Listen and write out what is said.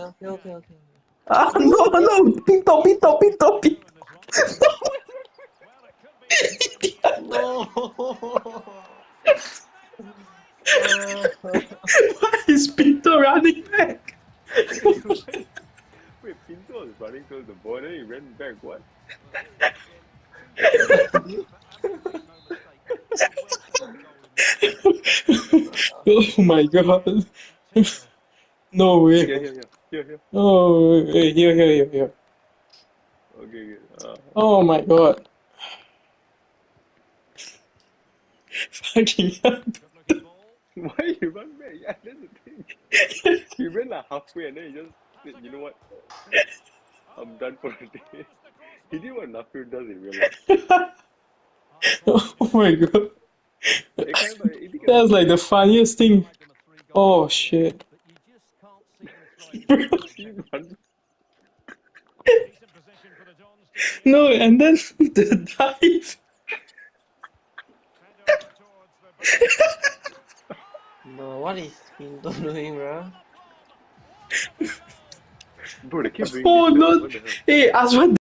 Okay. Ah, no! Pinto! No. Why is Pinto running back? Wait, Pinto was running towards the ball, then he ran back. What? Oh my god. No way. Here. Oh, here. Okay. Oh my god. Fucking hell. Why you run back? Yeah, that's the thing. He ran like halfway and then he just said, you know what? I'm done for the day. He did what Nafil does in real life. Oh my god. That's like the funniest thing. Oh shit. No, and then the dive. No, what is Pinto doing, bro? Bro, they keep doing Oh this. no. What the hell? Hey, Aswan,